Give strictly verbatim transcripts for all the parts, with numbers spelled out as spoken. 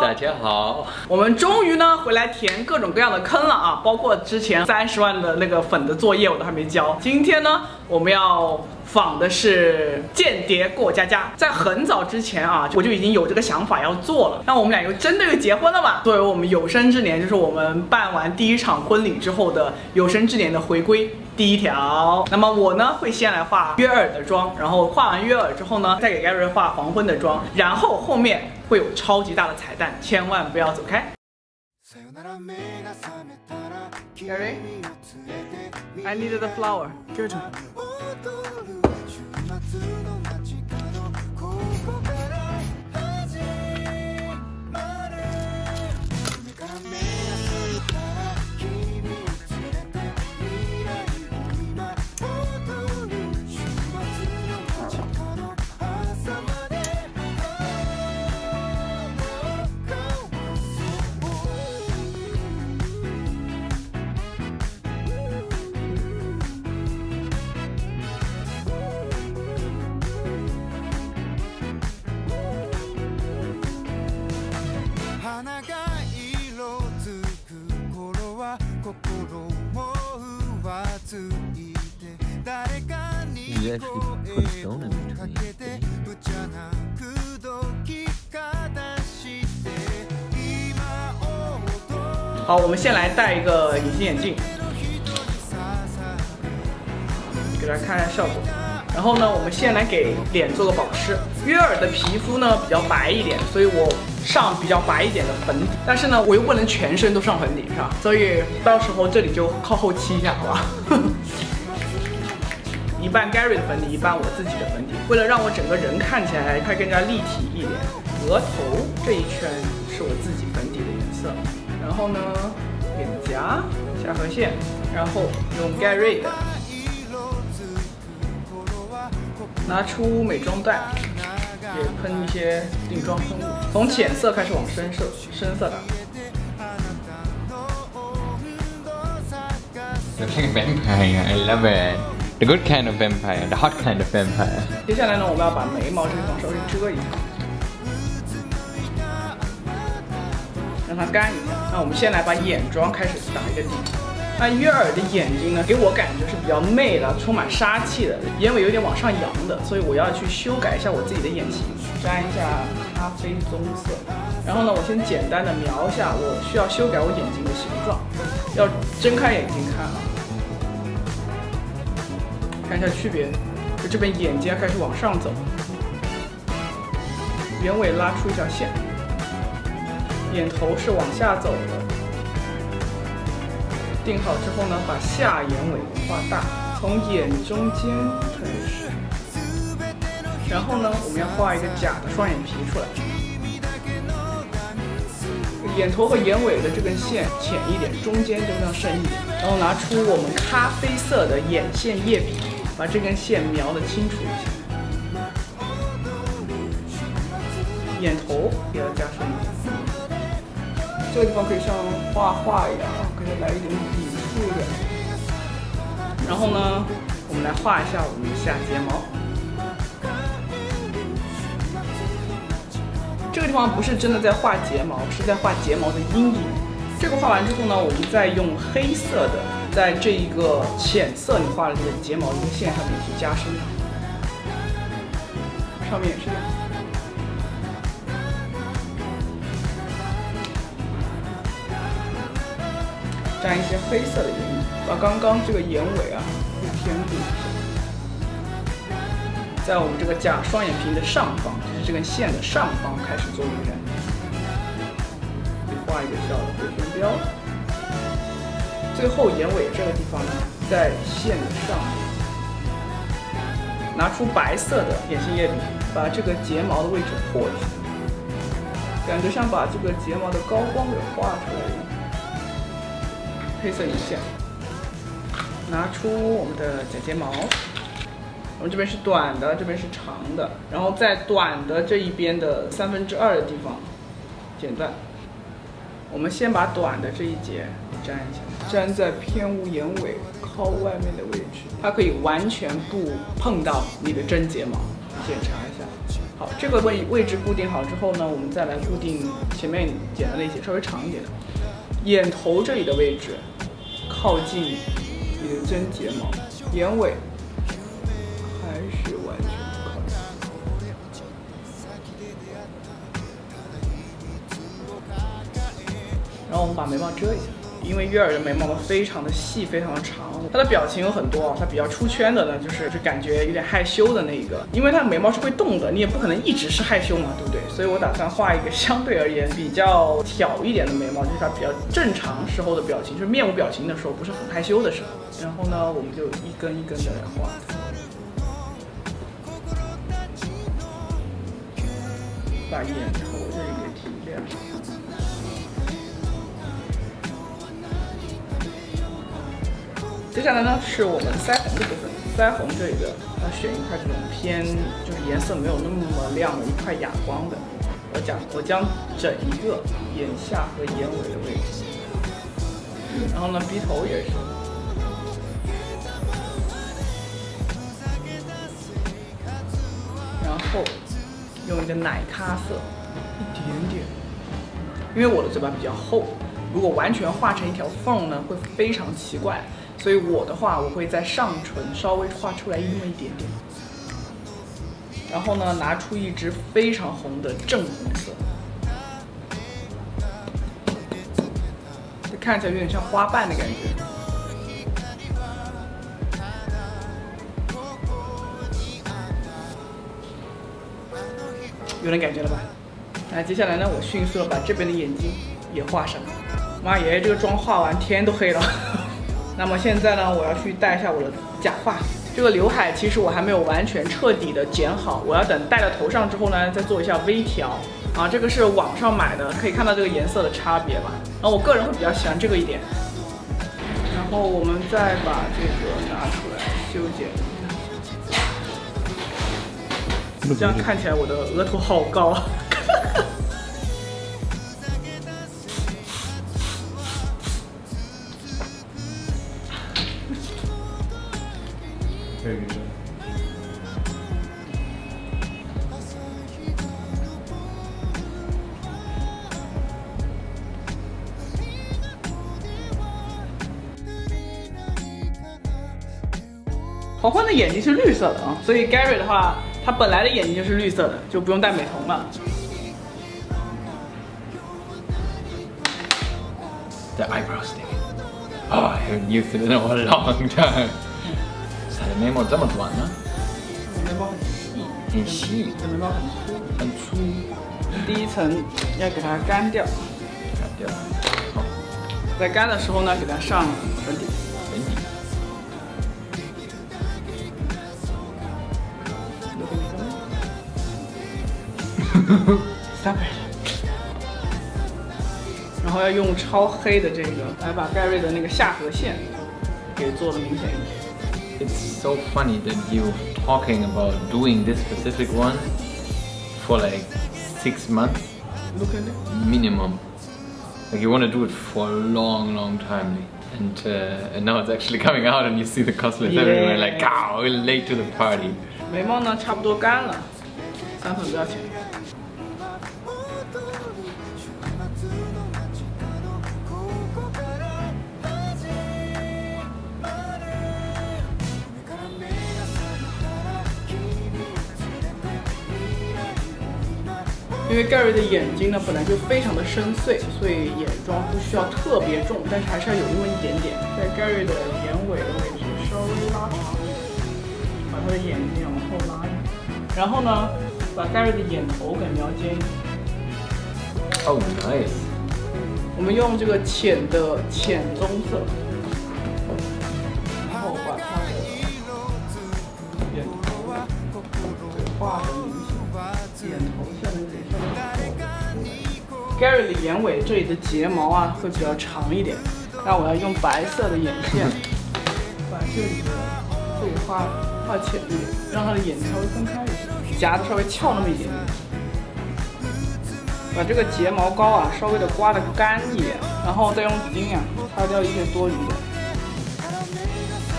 大家好， 我们终于呢回来填各种各样的坑了啊，包括之前三十万的那个粉的作业我都还没交。今天呢，我们要仿的是《间谍过家家》。在很早之前啊，我就已经有这个想法要做了。那我们俩又真的又结婚了嘛？作为我们有生之年，就是我们办完第一场婚礼之后的有生之年的回归。 第一条，那么我呢会先来画约尔的妆，然后画完约尔之后呢，再给 Gary 画黄昏的妆，然后后面会有超级大的彩蛋，千万不要走开。Gary, I need the flower. Give it to me. You actually put stone in between. 好，我们先来戴一个隐形眼镜，给大家看一下效果。然后呢，我们先来给脸做个保湿。约尔的皮肤呢比较白一点，所以我上比较白一点的粉底。但是呢，我又不能全身都上粉底，是吧？所以到时候这里就靠后期一下，好吧？一半 Gary 的粉底，一半我自己的粉底。为了让我整个人看起来还更加立体一点，额头这一圈是我自己粉底的颜色。然后呢，脸颊、下颌线，然后用 Gary 的。 拿出美妆袋，也喷一些定妆喷雾，从浅色开始往深色，深色的。 Looks like a vampire. I love it. The good kind of vampire, the hot kind of vampire. 接下来呢，我们要把眉毛这个地方稍微遮一下，让它干一下。那我们先来把眼妆开始打一个底。 那约尔的眼睛呢，给我感觉是比较媚的，充满杀气的，眼尾有点往上扬的，所以我要去修改一下我自己的眼型，沾一下咖啡棕色。然后呢，我先简单的描一下我需要修改我眼睛的形状，要睁开眼睛看啊，看一下区别。就这边眼睛要开始往上走，眼尾拉出一条线，眼头是往下走的。 定好之后呢，把下眼尾画大，从眼中间开始。然后呢，我们要画一个假的双眼皮出来。眼头和眼尾的这根线浅一点，中间就要深一点。然后拿出我们咖啡色的眼线液笔，把这根线描得清楚一些。眼头也要加深一点。 这个地方可以像画画一样，给它来一点笔触的。然后呢，我们来画一下我们的下睫毛。这个地方不是真的在画睫毛，是在画睫毛的阴影。这个画完之后呢，我们再用黑色的，在这一个浅色你画的这个睫毛这个线上面去加深它。上面也是这样。 沾一些黑色的眼影，把刚刚这个眼尾啊给填补一下，在我们这个假双眼皮的上方，就是这根线的上方开始做晕染，画一个小的回旋镖。最后眼尾这个地方呢，在线的上面，拿出白色的眼线液笔，把这个睫毛的位置破一下，感觉像把这个睫毛的高光给画出来一样。 黑色眼线，拿出我们的假睫毛，我们这边是短的，这边是长的，然后在短的这一边的三分之二的地方剪断。我们先把短的这一节粘一下，粘在偏无眼尾靠外面的位置，它可以完全不碰到你的真睫毛，检查一下。 好，这个位位置固定好之后呢，我们再来固定前面剪的那些稍微长一点的眼头这里的位置，靠近你的真睫毛，眼尾还是完全不靠近。然后我们把眉毛遮一下。 因为约尔的眉毛呢非常的细，非常的长，他的表情有很多啊，他比较出圈的呢，就是就感觉有点害羞的那一个，因为他的眉毛是会动的，你也不可能一直是害羞嘛，对不对？所以我打算画一个相对而言比较挑一点的眉毛，就是他比较正常时候的表情，就是面无表情的时候，不是很害羞的时候。然后呢，我们就一根一根的来画，把眼头这里给提亮。 接下来呢，是我们腮红的部分。腮红这里的要选一块这种偏就是颜色没有那么亮的一块哑光的。我将我将整一个眼下和眼尾的位置，然后呢鼻头也是。然后用一个奶咖色，一点点，因为我的嘴巴比较厚，如果完全画成一条缝呢，会非常奇怪。 所以我的话，我会在上唇稍微画出来那么一点点，然后呢，拿出一支非常红的正红色，看起来有点像花瓣的感觉。有点感觉了吧？那接下来呢，我迅速的把这边的眼睛也画上。妈耶，这个妆画完天都黑了。那么现在呢，我要去戴一下我的假发。这个刘海其实我还没有完全彻底的剪好，我要等戴到头上之后呢，再做一下微调。啊，这个是网上买的，可以看到这个颜色的差别吧。然后我个人会比较喜欢这个一点。然后我们再把这个拿出来修剪一下，这样看起来我的额头好高啊。黄欢的眼睛是绿色的啊，所以 Gary 的话，他本来的眼睛就是绿色的，就不用戴美瞳了。 The eyebrow stick. Oh, I haven't used it in a long time. 他的眉毛这么短呢？ 眉毛很细， 很细。 眉毛很粗， 很粗。 第一层要给它干掉， 干掉。好。 在干的时候呢，给它上粉底。 粉底。 Stop it！ 然后要用超黑的这个来把盖瑞的那个下颌线给做的明显一点。 It's so funny that you're talking about doing this specific one for like six months. Look at it. Minimum. Like you want to do it for a long, long time. And uh, and now it's actually coming out, and you see the cosplays yeah. everywhere. Like, oh, we're late to the party. 眉毛呢，差不多干了，三粉不要钱。 因为盖瑞的眼睛呢本来就非常的深邃，所以眼妆不需要特别重，但是还是要有那么一点点。在盖瑞的眼尾的位置稍微拉长一点，把他的眼睛往后拉一点，然后呢，把盖瑞的眼头给描尖一点。 Oh, nice！ 我们用这个浅的浅棕色，然后把他的眼头画的明显，眼头下面这里。 Gary 的眼尾这里的睫毛啊会比较长一点，那我要用白色的眼线把这里的这里画画浅一点，让他的眼睛稍微分开一点，夹的稍微翘那么一点点。把这个睫毛膏啊稍微的刮得干一点，然后再用纸巾啊擦掉一些多余的。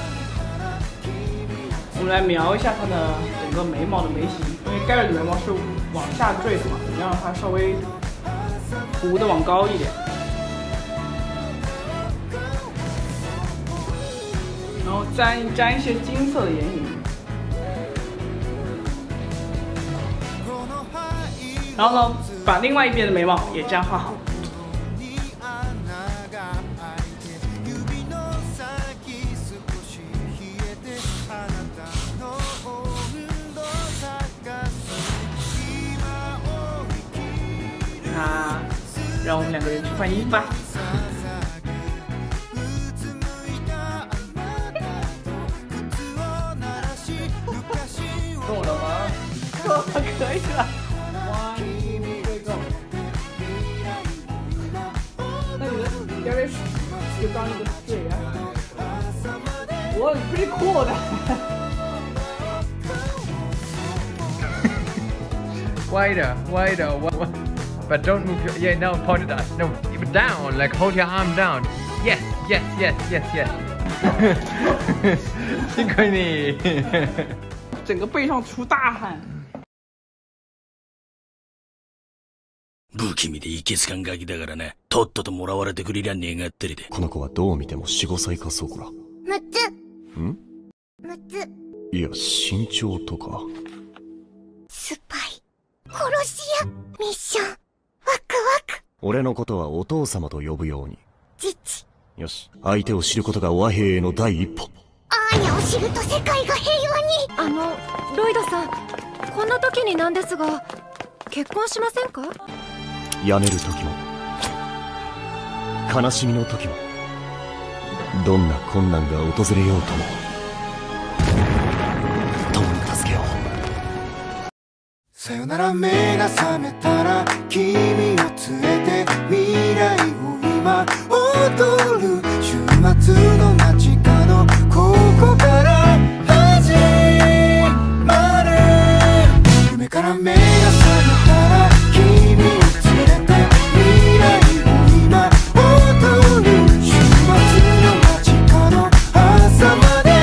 我们来描一下他的整个眉毛的眉形，因为 Gary 的眉毛是往下坠的嘛，你让它稍微糊的往高一点，然后沾沾一些金色的眼影，然后呢，把另外一边的眉毛也这样画好。那让我们两个人去换衣服吧。够了吗？够了，可以了。One, two, three, go。那你的 Gary 就当一个水啊。我 pretty cool 的。 Wider, wider, wider. But don't move your, yeah, now point it at us. No, down, like hold your arm down. Yes, yes, yes, yes, yes. 辛苦你。 整个背上出大汗。 不気味でいけつかんガキだからな。とっとともらわれてくれりゃ願ったりで。 この子はどう見てもよん、ごさいかそこら。 むつ。 ん？ むつ。 いや、身長とか。 スパイ。殺し屋。ミッション。ワクワク。 俺のことはお父様と呼ぶように。 父。 よし、相手を知ることが和平への第一歩。 アーニャを知ると世界が平和に。 あのロイドさん、こんな時になんですが、結婚しませんか？ 辞める時も悲しみの時も、どんな困難が訪れようとも共に助けよう。 さよなら目が覚めたら君を連れて未来を今踊る週末の街角、ここから始まる。夢から目が覚めたら君を連れて未来を今踊る週末の街角、朝まで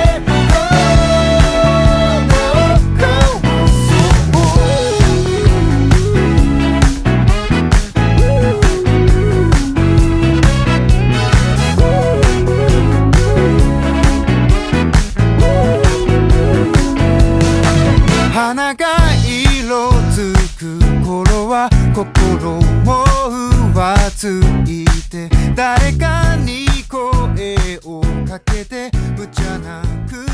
花が色づく頃は心も浮ついて、誰かに声をかけて無茶なく